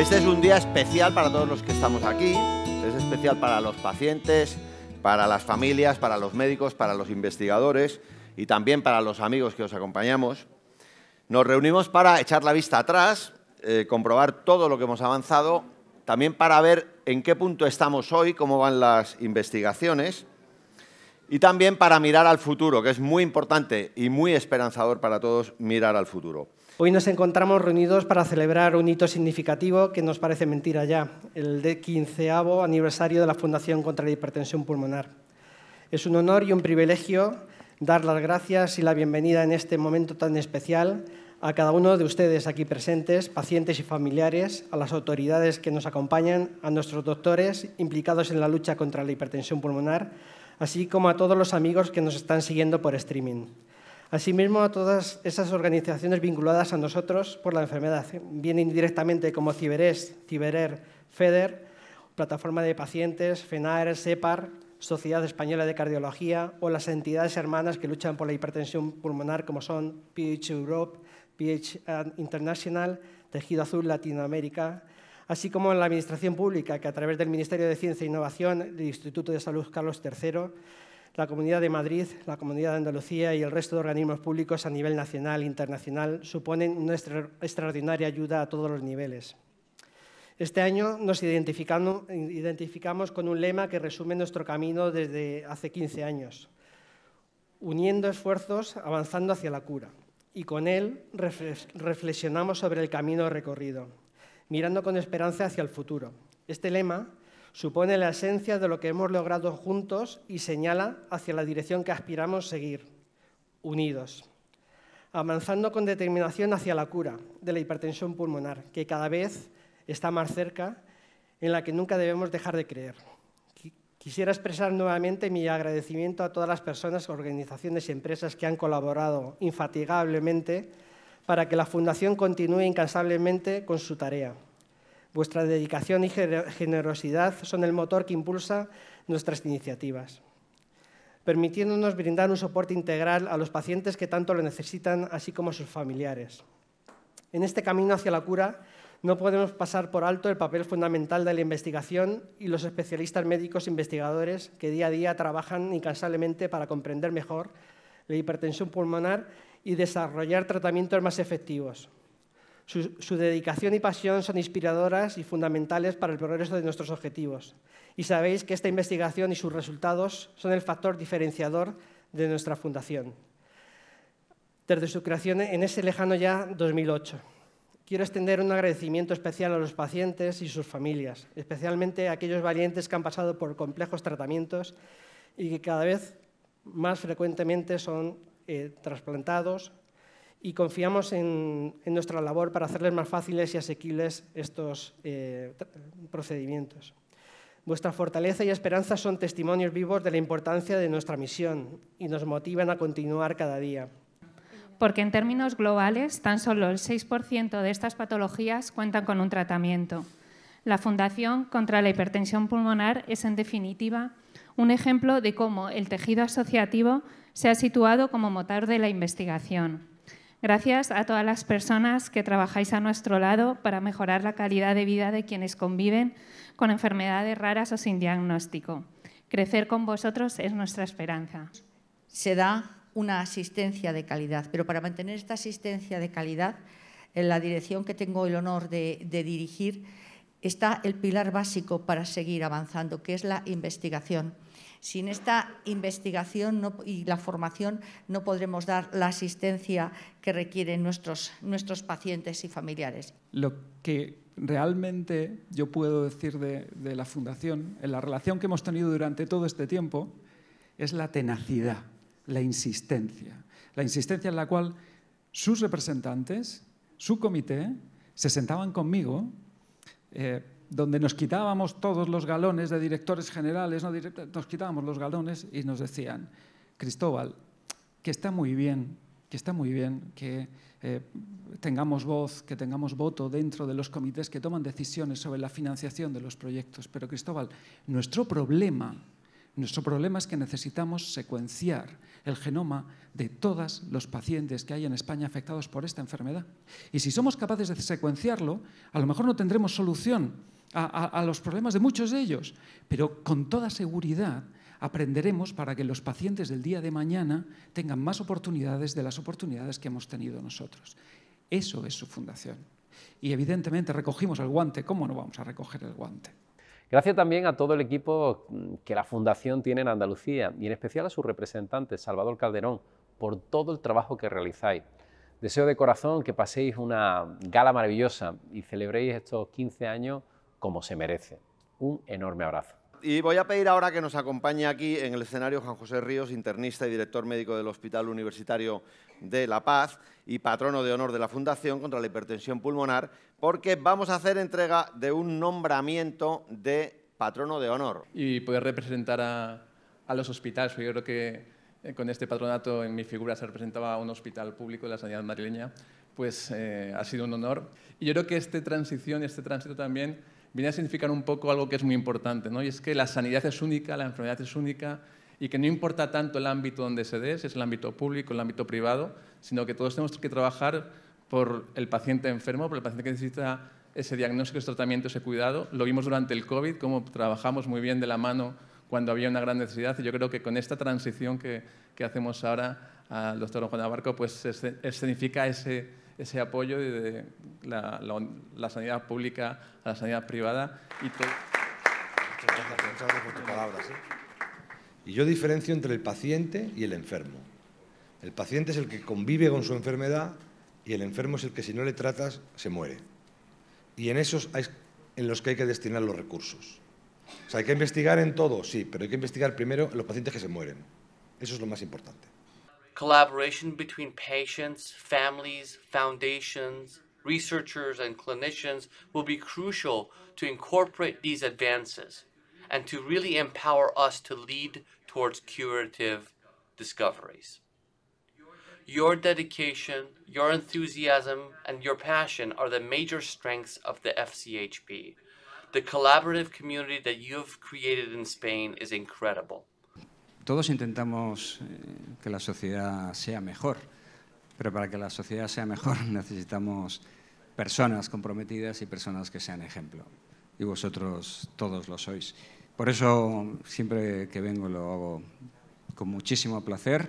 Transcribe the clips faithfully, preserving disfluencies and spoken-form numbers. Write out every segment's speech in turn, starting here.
Este es un día especial para todos los que estamos aquí, es especial para los pacientes, para las familias, para los médicos, para los investigadores y también para los amigos que os acompañamos. Nos reunimos para echar la vista atrás, eh, comprobar todo lo que hemos avanzado, también para ver en qué punto estamos hoy, cómo van las investigaciones y también para mirar al futuro, que es muy importante y muy esperanzador para todos mirar al futuro. Hoy nos encontramos reunidos para celebrar un hito significativo que nos parece mentira ya, el quinceavo aniversario de la Fundación contra la Hipertensión Pulmonar. Es un honor y un privilegio dar las gracias y la bienvenida en este momento tan especial a cada uno de ustedes aquí presentes, pacientes y familiares, a las autoridades que nos acompañan, a nuestros doctores implicados en la lucha contra la hipertensión pulmonar, así como a todos los amigos que nos están siguiendo por streaming. Asimismo, a todas esas organizaciones vinculadas a nosotros por la enfermedad, bien indirectamente como Ciberes, Ciberer, FEDER, Plataforma de Pacientes, FENAER, SEPAR, Sociedad Española de Cardiología o las entidades hermanas que luchan por la hipertensión pulmonar como son P H Europe, P H International, Tejido Azul Latinoamérica, así como la Administración Pública que a través del Ministerio de Ciencia e Innovación, el Instituto de Salud Carlos tercero, la Comunidad de Madrid, la Comunidad de Andalucía y el resto de organismos públicos a nivel nacional e internacional suponen una extraordinaria ayuda a todos los niveles. Este año nos identificamos, identificamos con un lema que resume nuestro camino desde hace quince años, uniendo esfuerzos, avanzando hacia la cura. Y con él reflexionamos sobre el camino recorrido, mirando con esperanza hacia el futuro. Este lema supone la esencia de lo que hemos logrado juntos y señala hacia la dirección que aspiramos seguir, unidos, avanzando con determinación hacia la cura de la hipertensión pulmonar, que cada vez está más cerca, en la que nunca debemos dejar de creer. Quisiera expresar nuevamente mi agradecimiento a todas las personas, organizaciones y empresas que han colaborado infatigablemente para que la Fundación continúe incansablemente con su tarea. Vuestra dedicación y generosidad son el motor que impulsa nuestras iniciativas, permitiéndonos brindar un soporte integral a los pacientes que tanto lo necesitan, así como a sus familiares. En este camino hacia la cura no podemos pasar por alto el papel fundamental de la investigación y los especialistas médicos investigadores que día a día trabajan incansablemente para comprender mejor la hipertensión pulmonar y desarrollar tratamientos más efectivos. Su, su dedicación y pasión son inspiradoras y fundamentales para el progreso de nuestros objetivos. Y sabéis que esta investigación y sus resultados son el factor diferenciador de nuestra fundación. Desde su creación en ese lejano ya dos mil ocho. Quiero extender un agradecimiento especial a los pacientes y sus familias, especialmente a aquellos valientes que han pasado por complejos tratamientos y que cada vez más frecuentemente son eh, trasplantados, y confiamos en, en nuestra labor para hacerles más fáciles y asequibles estos eh, procedimientos. Vuestra fortaleza y esperanza son testimonios vivos de la importancia de nuestra misión y nos motivan a continuar cada día. Porque en términos globales, tan solo el seis por ciento de estas patologías cuentan con un tratamiento. La Fundación contra la Hipertensión Pulmonar es, en definitiva, un ejemplo de cómo el tejido asociativo se ha situado como motor de la investigación. Gracias a todas las personas que trabajáis a nuestro lado para mejorar la calidad de vida de quienes conviven con enfermedades raras o sin diagnóstico. Crecer con vosotros es nuestra esperanza. Se da una asistencia de calidad, pero para mantener esta asistencia de calidad, en la dirección que tengo el honor de, de dirigir, está el pilar básico para seguir avanzando, que es la investigación. Sin esta investigación no, y la formación no podremos dar la asistencia que requieren nuestros, nuestros pacientes y familiares. Lo que realmente yo puedo decir de, de la Fundación, en la relación que hemos tenido durante todo este tiempo, es la tenacidad, la insistencia. La insistencia en la cual sus representantes, su comité, se sentaban conmigo, eh, donde nos quitábamos todos los galones de directores generales, no, nos quitábamos los galones y nos decían, Cristóbal, que está muy bien, que está muy bien que eh, tengamos voz, que tengamos voto dentro de los comités que toman decisiones sobre la financiación de los proyectos, pero Cristóbal, nuestro problema Nuestro problema es que necesitamos secuenciar el genoma de todos los pacientes que hay en España afectados por esta enfermedad. Y si somos capaces de secuenciarlo, a lo mejor no tendremos solución a, a, a los problemas de muchos de ellos, pero con toda seguridad aprenderemos para que los pacientes del día de mañana tengan más oportunidades de las oportunidades que hemos tenido nosotros. Eso es su fundación. Y evidentemente recogimos el guante. ¿Cómo no vamos a recoger el guante? Gracias también a todo el equipo que la Fundación tiene en Andalucía y en especial a su representante, Salvador Calderón, por todo el trabajo que realizáis. Deseo de corazón que paséis una gala maravillosa y celebréis estos quince años como se merece. Un enorme abrazo. Y voy a pedir ahora que nos acompañe aquí en el escenario Juan José Ríos, internista y director médico del Hospital Universitario de La Paz y patrono de honor de la Fundación contra la Hipertensión Pulmonar, porque vamos a hacer entrega de un nombramiento de patrono de honor. Y poder representar a, a los hospitales. Yo creo que eh, con este patronato en mi figura se representaba a un hospital público de la sanidad madrileña, pues eh, ha sido un honor. Y yo creo que esta transición y este tránsito también viene a significar un poco algo que es muy importante, ¿no? Y es que la sanidad es única, la enfermedad es única y que no importa tanto el ámbito donde se dé, si es el ámbito público, el ámbito privado, sino que todos tenemos que trabajar por el paciente enfermo, por el paciente que necesita ese diagnóstico, ese tratamiento, ese cuidado. Lo vimos durante el COVID, cómo trabajamos muy bien de la mano cuando había una gran necesidad, y yo creo que con esta transición que, que hacemos ahora al doctor Juan Abarco, pues se escenifica ese, ese apoyo de la, la, la sanidad pública a la sanidad privada. Y todo. Muchas gracias, muchas gracias por tus palabras. ¿eh? Y yo diferencio entre el paciente y el enfermo. El paciente es el que convive con su enfermedad y el enfermo es el que, si no le tratas, se muere. Y en esos hay, en los que hay que destinar los recursos. O sea, hay que investigar en todo, sí, pero hay que investigar primero en los pacientes que se mueren. Eso es lo más importante. Collaboration between patients, families, foundations, researchers and clinicians will be crucial to incorporate these advances and to really empower us to lead towards curative discoveries. Your dedication, your enthusiasm, and your passion are the major strengths of the F C H P. The collaborative community that you have created in Spain is incredible. Todos intentamos eh, que la sociedad sea mejor, pero para que la sociedad sea mejor necesitamos personas comprometidas y personas que sean ejemplo. Y vosotros todos lo sois. Por eso siempre que vengo lo hago con muchísimo placer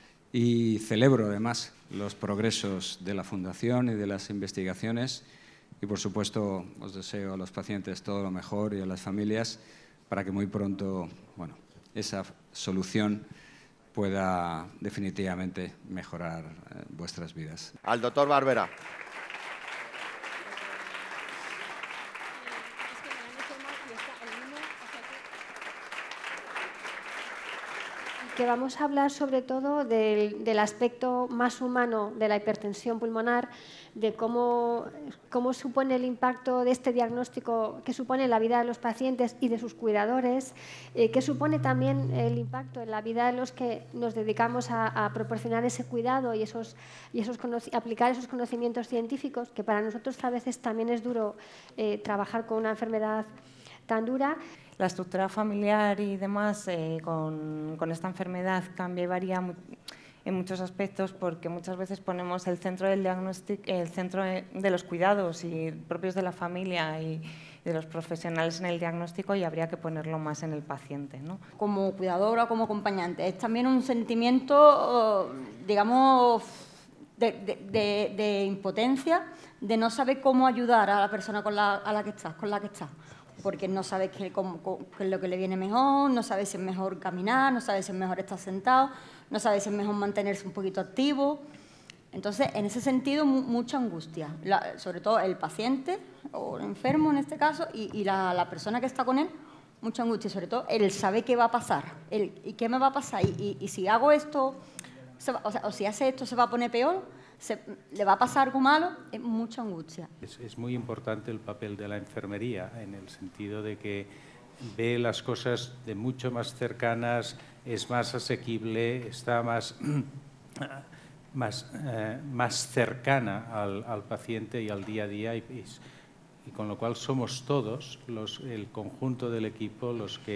y celebro además los progresos de la Fundación y de las investigaciones. Y por supuesto os deseo a los pacientes todo lo mejor y a las familias para que muy pronto, bueno, esa solución pueda definitivamente mejorar eh, vuestras vidas. Al doctor Barbera. Que vamos a hablar sobre todo del, del aspecto más humano de la hipertensión pulmonar, de cómo, cómo supone el impacto de este diagnóstico, qué supone en la vida de los pacientes y de sus cuidadores, eh, qué supone también el impacto en la vida de los que nos dedicamos a, a proporcionar ese cuidado y, esos, y esos aplicar esos conocimientos científicos, que para nosotros a veces también es duro eh, trabajar con una enfermedad tan dura. La estructura familiar y demás eh, con, con esta enfermedad cambia y varía muy, en muchos aspectos, porque muchas veces ponemos el centro del diagnóstico, el centro de los cuidados y propios de la familia y de los profesionales en el diagnóstico, y habría que ponerlo más en el paciente, ¿no? Como cuidadora o como acompañante, es también un sentimiento, digamos, de, de, de, de impotencia, de no saber cómo ayudar a la persona con la, a la que estás, con la que estás. Porque no sabes qué, cómo, qué es lo que le viene mejor, no sabes si es mejor caminar, no sabes si es mejor estar sentado, no sabes si es mejor mantenerse un poquito activo. Entonces, en ese sentido, mu mucha angustia, la, sobre todo el paciente, o el enfermo en este caso, y, y la, la persona que está con él, mucha angustia, sobre todo el saber qué va a pasar, el, y qué me va a pasar, y, y, y si hago esto, se va, o, sea, o si hace esto, se va a poner peor, se, le va a pasar algo malo, es mucha angustia. Es, es muy importante el papel de la enfermería, en el sentido de que ve las cosas de mucho más cercanas, es más asequible, está más, más, eh, más cercana al, al paciente y al día a día, y, y, y con lo cual somos todos, los, el conjunto del equipo, los que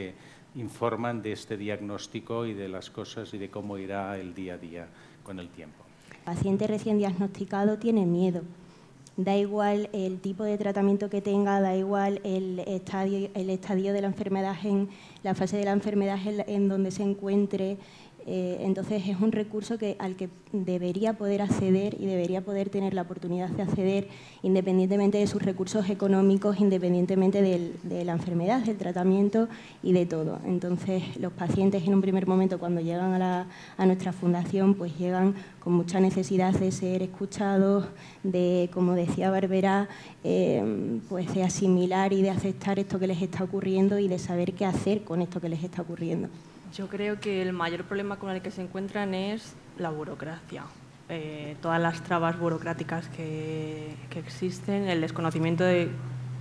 informan de este diagnóstico y de las cosas y de cómo irá el día a día con el tiempo. El paciente recién diagnosticado tiene miedo. Da igual el tipo de tratamiento que tenga, da igual el estadio, el estadio de la enfermedad, en la fase de la enfermedad en, en donde se encuentre. Eh, entonces es un recurso que, al que debería poder acceder y debería poder tener la oportunidad de acceder independientemente de sus recursos económicos, independientemente del, de la enfermedad, del tratamiento y de todo. Entonces los pacientes en un primer momento cuando llegan a, la, a nuestra fundación pues llegan con mucha necesidad de ser escuchados, de, como decía Barbera, eh, pues de asimilar y de aceptar esto que les está ocurriendo y de saber qué hacer con esto que les está ocurriendo. Yo creo que el mayor problema con el que se encuentran es la burocracia. Eh, todas las trabas burocráticas que, que existen, el desconocimiento de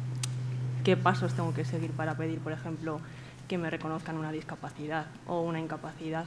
qué pasos tengo que seguir para pedir, por ejemplo, que me reconozcan una discapacidad o una incapacidad.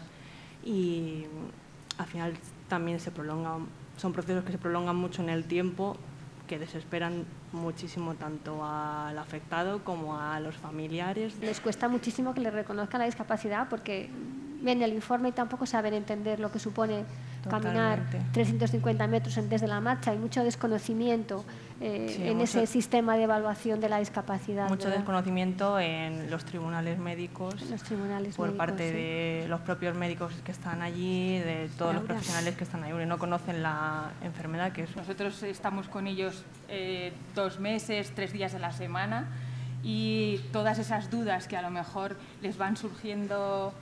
Y al final también se prolongan, son procesos que se prolongan mucho en el tiempo, que desesperan muchísimo tanto al afectado como a los familiares. Les cuesta muchísimo que les reconozcan la discapacidad porque ven el informe y tampoco saben entender lo que supone caminar Totalmente. trescientos cincuenta metros antes de la marcha. Hay mucho desconocimiento eh, Sí, en mucho- ese sistema de evaluación de la discapacidad. Mucho ¿verdad? desconocimiento en los tribunales médicos, Los tribunales por médicos, parte sí. de los propios médicos que están allí, de todos los Laura. profesionales que están ahí, porque no conocen la enfermedad que es. Nosotros estamos con ellos eh, dos meses, tres días de la semana y todas esas dudas que a lo mejor les van surgiendo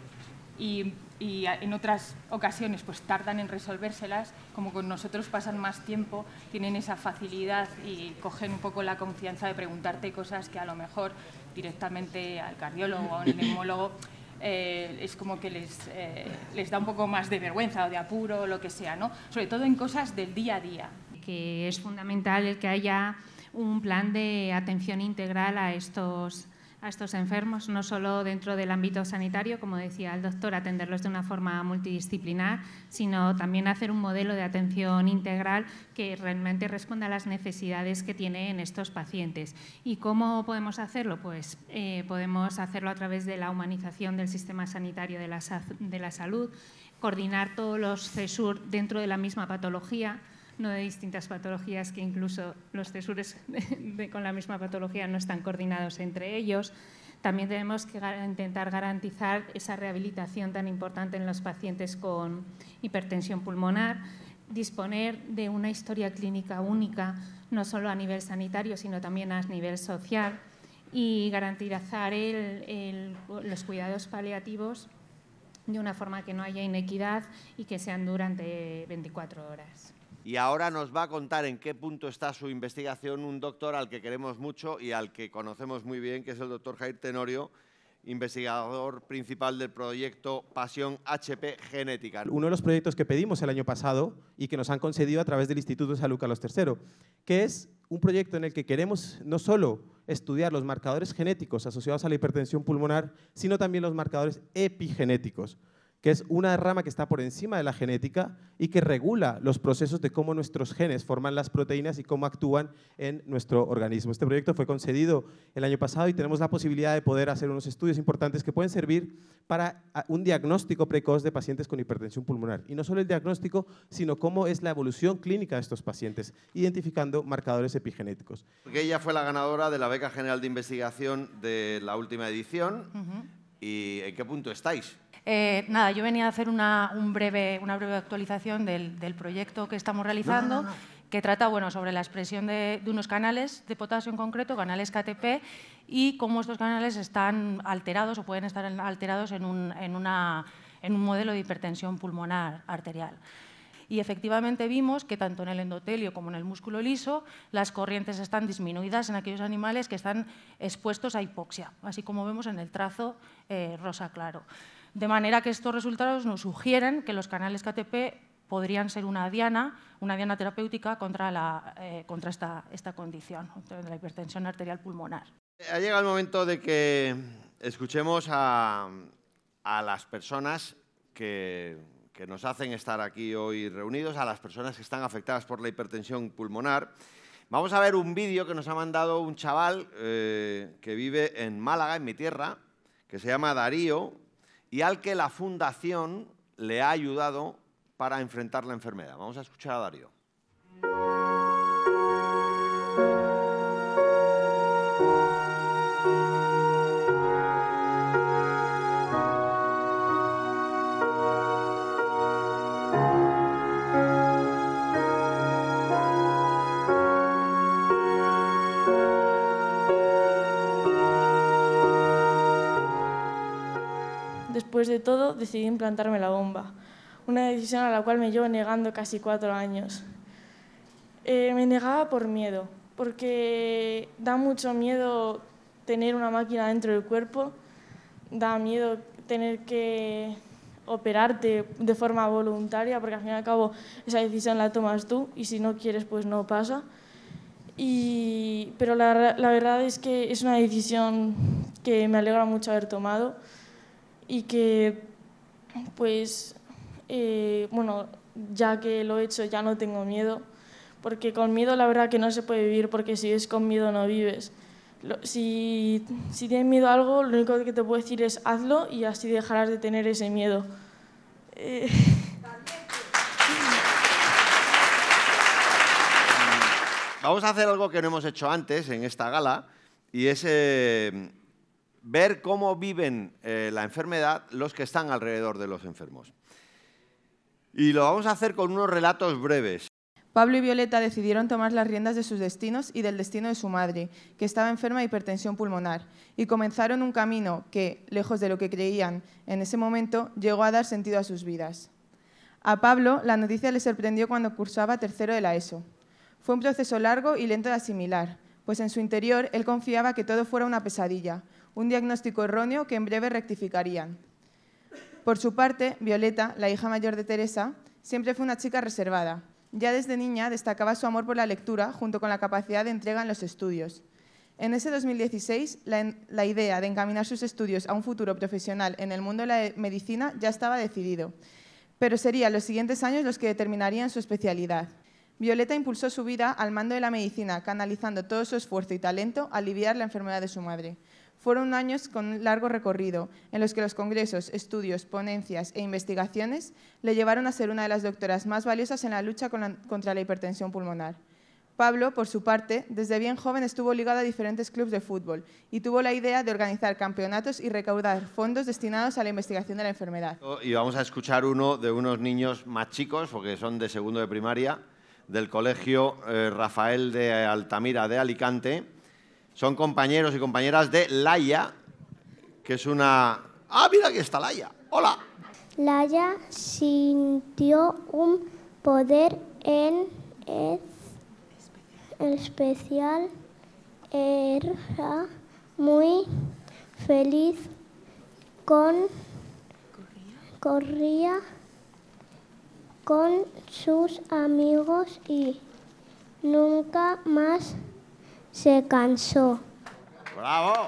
y, y a- en otras ocasiones pues tardan en resolvérselas, como con nosotros pasan más tiempo, tienen esa facilidad y cogen un poco la confianza de preguntarte cosas que a lo mejor directamente al cardiólogo o a un neumólogo eh, es como que les, eh, les da un poco más de vergüenza o de apuro o lo que sea, ¿no? Sobre todo en cosas del día a día. Que es fundamental el que haya un plan de atención integral a estos, a estos enfermos, no solo dentro del ámbito sanitario, como decía el doctor, atenderlos de una forma multidisciplinar, sino también hacer un modelo de atención integral que realmente responda a las necesidades que tienen estos pacientes. ¿Y cómo podemos hacerlo? Pues eh, podemos hacerlo a través de la humanización del sistema sanitario de la, sa- de la salud, coordinar todos los CESUR dentro de la misma patología, no de distintas patologías que incluso los CESURes de, de, con la misma patología no están coordinados entre ellos. También tenemos que gar- intentar garantizar esa rehabilitación tan importante en los pacientes con hipertensión pulmonar, disponer de una historia clínica única, no solo a nivel sanitario, sino también a nivel social, y garantizar el, el, los cuidados paliativos de una forma que no haya inequidad y que sean durante veinticuatro horas. Y ahora nos va a contar en qué punto está su investigación un doctor al que queremos mucho y al que conocemos muy bien, que es el doctor Jair Tenorio, investigador principal del proyecto Pasión H P Genética. Uno de los proyectos que pedimos el año pasado y que nos han concedido a través del Instituto de Salud Carlos tercero, que es un proyecto en el que queremos no solo estudiar los marcadores genéticos asociados a la hipertensión pulmonar, sino también los marcadores epigenéticos, que es una rama que está por encima de la genética y que regula los procesos de cómo nuestros genes forman las proteínas y cómo actúan en nuestro organismo. Este proyecto fue concedido el año pasado y tenemos la posibilidad de poder hacer unos estudios importantes que pueden servir para un diagnóstico precoz de pacientes con hipertensión pulmonar. Y no solo el diagnóstico, sino cómo es la evolución clínica de estos pacientes, identificando marcadores epigenéticos. Porque ella fue la ganadora de la Beca General de Investigación de la última edición. Uh-huh. ¿Y en qué punto estáis? Eh, nada, yo venía a hacer una, un breve, una breve actualización del, del proyecto que estamos realizando, No, no, no. que trata bueno, sobre la expresión de, de unos canales de potasio en concreto, canales K T P, y cómo estos canales están alterados o pueden estar alterados en un, en una, en un modelo de hipertensión pulmonar arterial. Y efectivamente vimos que tanto en el endotelio como en el músculo liso las corrientes están disminuidas en aquellos animales que están expuestos a hipoxia, así como vemos en el trazo eh, rosa claro. De manera que estos resultados nos sugieren que los canales K T P podrían ser una diana, una diana terapéutica contra, la, eh, contra esta, esta condición, de la hipertensión arterial pulmonar. Ha llegado el momento de que escuchemos a, a las personas que, que nos hacen estar aquí hoy reunidos, a las personas que están afectadas por la hipertensión pulmonar. Vamos a ver un vídeo que nos ha mandado un chaval eh, que vive en Málaga, en mi tierra, que se llama Darío y al que la Fundación le ha ayudado para enfrentar la enfermedad. Vamos a escuchar a Darío. Después de todo, decidí implantarme la bomba, una decisión a la cual me llevo negando casi cuatro años. Eh, me negaba por miedo, porque da mucho miedo tener una máquina dentro del cuerpo, da miedo tener que operarte de forma voluntaria, porque al fin y al cabo esa decisión la tomas tú y si no quieres pues no pasa. Y, pero la, la verdad es que es una decisión que me alegra mucho haber tomado y que, pues, eh, bueno, ya que lo he hecho ya no tengo miedo, porque con miedo la verdad que no se puede vivir, porque si vives con miedo no vives. Lo, si, si tienes miedo a algo, lo único que te puedo decir es hazlo y así dejarás de tener ese miedo. Eh... Vamos a hacer algo que no hemos hecho antes en esta gala y es eh, ver cómo viven eh, la enfermedad los que están alrededor de los enfermos. Y lo vamos a hacer con unos relatos breves. Pablo y Violeta decidieron tomar las riendas de sus destinos y del destino de su madre, que estaba enferma de hipertensión pulmonar, y comenzaron un camino que, lejos de lo que creían en ese momento, llegó a dar sentido a sus vidas. A Pablo la noticia le sorprendió cuando cursaba tercero de la ESO. Fue un proceso largo y lento de asimilar, pues en su interior él confiaba que todo fuera una pesadilla, un diagnóstico erróneo que en breve rectificarían. Por su parte, Violeta, la hija mayor de Teresa, siempre fue una chica reservada. Ya desde niña destacaba su amor por la lectura junto con la capacidad de entrega en los estudios. En ese dos mil dieciséis, la, la idea de encaminar sus estudios a un futuro profesional en el mundo de la medicina ya estaba decidido, pero serían los siguientes años los que determinarían su especialidad. Violeta impulsó su vida al mando de la medicina, canalizando todo su esfuerzo y talento a aliviar la enfermedad de su madre. Fueron años con un largo recorrido, en los que los congresos, estudios, ponencias e investigaciones le llevaron a ser una de las doctoras más valiosas en la lucha con la, contra la hipertensión pulmonar. Pablo, por su parte, desde bien joven estuvo ligado a diferentes clubes de fútbol y tuvo la idea de organizar campeonatos y recaudar fondos destinados a la investigación de la enfermedad. Y vamos a escuchar uno de unos niños más chicos, porque son de segundo de primaria, del colegio eh, Rafael de Altamira de Alicante. Son compañeros y compañeras de Laia, que es una... ¡Ah, mira, aquí está Laia! ¡Hola! Laia sintió un poder en el especial. Era muy feliz con... Corría con sus amigos y nunca más se cansó. ¡Bravo!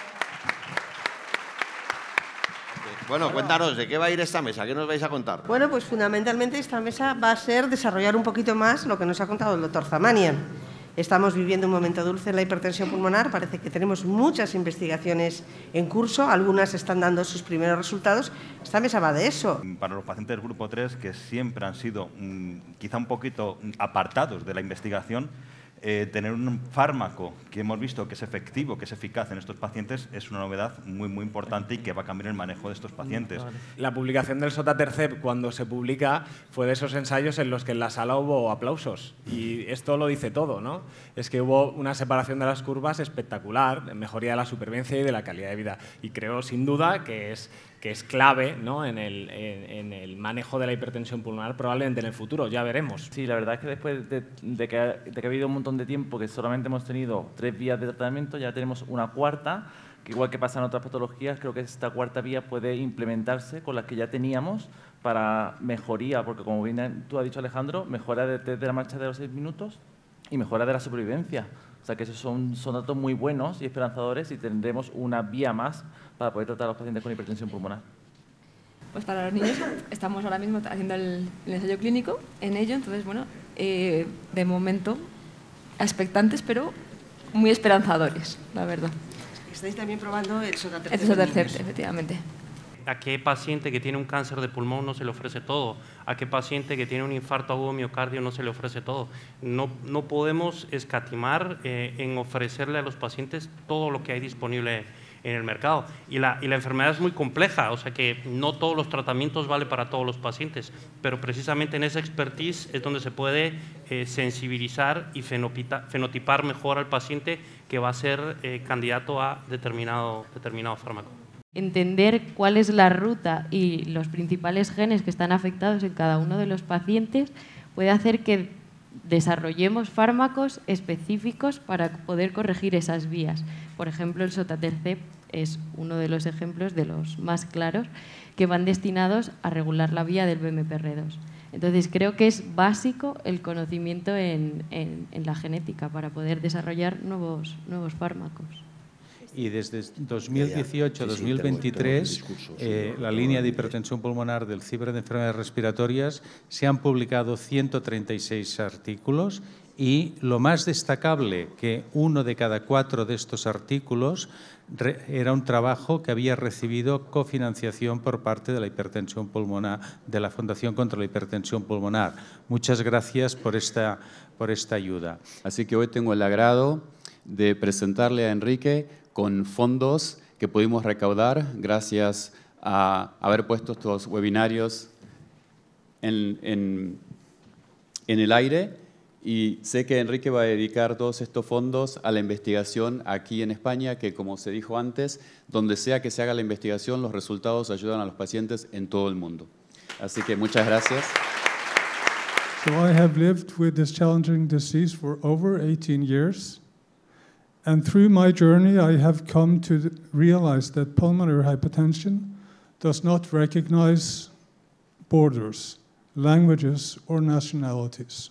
Bueno, cuéntanos, ¿de qué va a ir esta mesa? ¿Qué nos vais a contar? Bueno, pues fundamentalmente esta mesa va a ser desarrollar un poquito más lo que nos ha contado el doctor Zamanian. Estamos viviendo un momento dulce en la hipertensión pulmonar, parece que tenemos muchas investigaciones en curso, algunas están dando sus primeros resultados. Esta mesa va de eso. Para los pacientes del grupo tres, que siempre han sido quizá un poquito apartados de la investigación, Eh, tener un fármaco que hemos visto que es efectivo, que es eficaz en estos pacientes, es una novedad muy, muy importante y que va a cambiar el manejo de estos pacientes. La publicación del Sotatercept, cuando se publica, fue de esos ensayos en los que en la sala hubo aplausos. Y esto lo dice todo, ¿no? Es que hubo una separación de las curvas espectacular, mejoría de la supervivencia y de la calidad de vida. Y creo, sin duda, que es... que es clave, ¿no?, en, el, en, en el manejo de la hipertensión pulmonar, probablemente en el futuro, ya veremos. Sí, la verdad es que después de, de, que, de que ha habido un montón de tiempo que solamente hemos tenido tres vías de tratamiento, ya tenemos una cuarta, que igual que pasa en otras patologías, creo que esta cuarta vía puede implementarse con las que ya teníamos para mejoría, porque como bien tú has dicho, Alejandro, mejora de, de la marcha de los seis minutos y mejora de la supervivencia. O sea que esos son, son datos muy buenos y esperanzadores y tendremos una vía más para poder tratar a los pacientes con hipertensión pulmonar. Pues para los niños estamos ahora mismo haciendo el, el ensayo clínico en ello, entonces bueno, eh, de momento expectantes pero muy esperanzadores, la verdad. Estáis también probando el sotatercept. El sotatercept, efectivamente. ¿A qué paciente que tiene un cáncer de pulmón no se le ofrece todo? ¿A qué paciente que tiene un infarto agudo miocardio no se le ofrece todo? No, no podemos escatimar eh, en ofrecerle a los pacientes todo lo que hay disponible en el mercado. Y la, y la enfermedad es muy compleja, o sea que no todos los tratamientos valen para todos los pacientes, pero precisamente en esa expertise es donde se puede eh, sensibilizar y fenotipar mejor al paciente que va a ser eh, candidato a determinado, determinado fármaco. Entender cuál es la ruta y los principales genes que están afectados en cada uno de los pacientes puede hacer que desarrollemos fármacos específicos para poder corregir esas vías. Por ejemplo, el sotatercept es uno de los ejemplos de los más claros que van destinados a regular la vía del B M P R dos. Entonces, creo que es básico el conocimiento en, en, en la genética para poder desarrollar nuevos, nuevos fármacos. Y desde dos mil dieciocho a dos mil veintitrés, eh, la línea de hipertensión pulmonar del CIBER de enfermedades respiratorias se han publicado ciento treinta y seis artículos y lo más destacable que uno de cada cuatro de estos artículos re, era un trabajo que había recibido cofinanciación por parte de la hipertensión pulmonar, de la Fundación contra la Hipertensión Pulmonar. Muchas gracias por esta, por esta ayuda. Así que hoy tengo el agrado de presentarle a Enrique con fondos que pudimos recaudar gracias a haber puesto estos webinarios en, en, en el aire. Y sé que Enrique va a dedicar todos estos fondos a la investigación aquí en España, que como se dijo antes, donde sea que se haga la investigación, los resultados ayudan a los pacientes en todo el mundo. Así que muchas gracias. So I have lived with this challenging disease for over eighteen years. And through my journey, I have come to realize that pulmonary hypertension does not recognize borders, languages, or nationalities.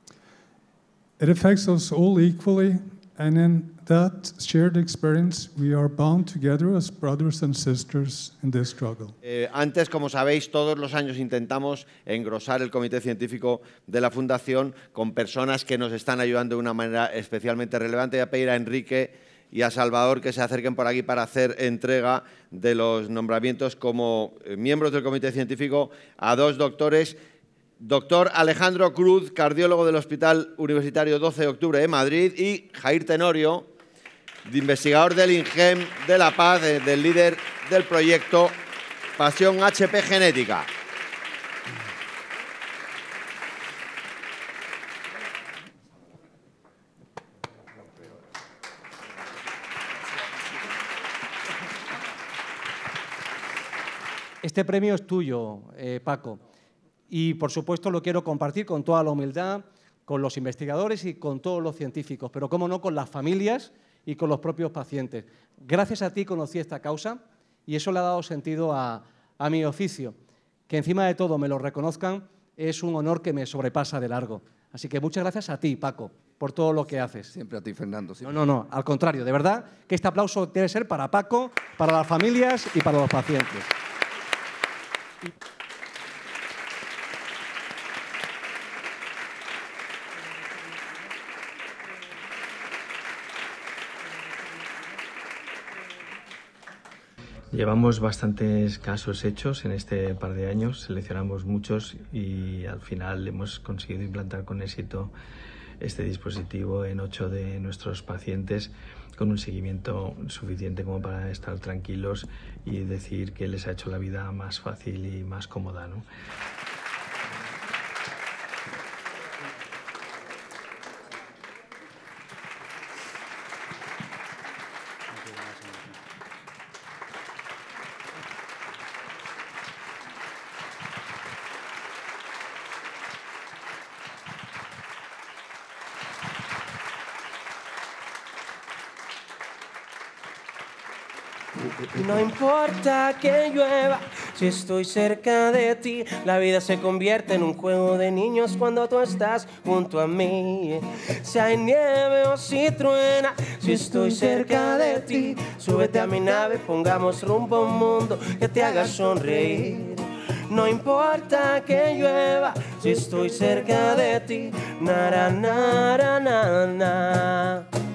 It affects us all equally, and in that shared experience, we are bound together as brothers and sisters in this struggle. Eh, antes, como sabéis, todos los años intentamos engrosar el comité científico de la Fundación con personas que nos están ayudando de una manera especialmente relevante. Voy a pedir a Enrique y a Salvador que se acerquen por aquí para hacer entrega de los nombramientos como miembros del comité científico a dos doctores. Doctor Alejandro Cruz, cardiólogo del Hospital Universitario doce de octubre de Madrid, y Jair Tenorio, investigador del INGEM de La Paz, del líder del proyecto Pasión H P Genética. Este premio es tuyo, eh, Paco. Y, por supuesto, lo quiero compartir con toda la humildad, con los investigadores y con todos los científicos, pero, cómo no, con las familias y con los propios pacientes. Gracias a ti conocí esta causa y eso le ha dado sentido a, a mi oficio. Que, encima de todo, me lo reconozcan es un honor que me sobrepasa de largo. Así que muchas gracias a ti, Paco, por todo lo que haces. Siempre a ti, Fernando. No, no, no, al contrario. De verdad que este aplauso debe ser para Paco, para las familias y para los pacientes. Llevamos bastantes casos hechos en este par de años, seleccionamos muchos y al final hemos conseguido implantar con éxito este dispositivo en ocho de nuestros pacientes con un seguimiento suficiente como para estar tranquilos y decir que les ha hecho la vida más fácil y más cómoda, ¿no? No importa que llueva, si estoy cerca de ti, la vida se convierte en un juego de niños cuando tú estás junto a mí. Si hay nieve o si truena, si estoy cerca de ti, súbete a mi nave, pongamos rumbo a un mundo que te haga sonreír. No importa que llueva, si estoy cerca de ti, na na na na na.